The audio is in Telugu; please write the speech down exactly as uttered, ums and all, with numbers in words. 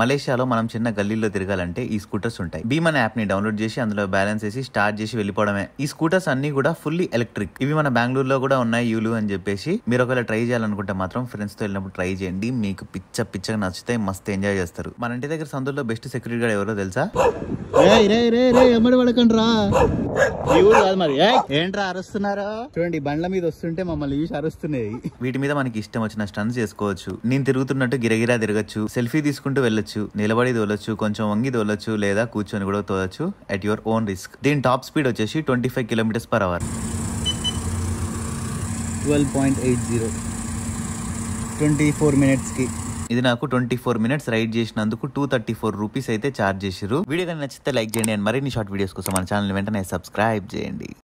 మలేషియాలో మనం చిన్న గల్లీలో తిరగాలంటే ఈ స్కూటర్స్ ఉంటాయి. భీమన్ యాప్ ని డౌన్లోడ్ చేసి అందులో బ్యాలెన్స్ వేసి స్టార్ట్ చేసి వెళ్ళిపోవడమే. ఈ స్కూటర్స్ అన్ని కూడా ఫుల్లీ ఎలక్ట్రిక్. ఇవి మన బెంగళూరులో కూడా ఉన్నాయి యూలు అని చెప్పేసి. మీరు ఒకవేళ ట్రై చేయాలనుకుంటే మాత్రం ఫ్రెండ్స్ తో వెళ్ళినప్పుడు ట్రై చేయండి. మీకు పిచ్చ పిచ్చగా నచ్చితే మస్తు ఎంజాయ్ చేస్తారు. మన ఇంటి దగ్గర సందులో బెస్ట్ సెక్యూరిటీ గార్డ్ ఎవరో తెలుసా? మరి ఏంట్రా అరుస్తున్నారు? చూడండి బండ్ల మీద వస్తుంటే మమ్మల్ని చూసి అరుస్తున్నాయి. వీటి మీద మనకి ఇష్టం వచ్చిన స్టన్స్ చేసుకోవచ్చు. నేను తిరుగుతున్నట్టు గిరగిరా తిరగచ్చు, సెల్ఫీ తీసుకుంటూ వెళ్ళొచ్చు, నిలబడి తోలొచ్చు, కొంచెం వంగి తోలొచ్చు, లేదా కూర్చొని కూడా తోలొచ్చు అట్ యువర్ ఓన్ రిస్క్. దీని టాప్ స్పీడ్ వచ్చేసి twenty five kilometres per hour. Twelve point eight zero twenty four minutes కి ఇది నాకు ట్వంటీ ఫోర్ మినిట్స్ రైడ్ చేసినందుకు టూ థర్టీ ఫోర్ రూపీస్ అయితే చార్జ్ చేసిరు. వీడియో కానీ నచ్చితే లైక్ చేయండి అండ్ మరిన్ని షార్ట్ వీడియోస్ కోసం మన ఛానల్ వెంటనే సబ్స్క్రైబ్ చేయండి.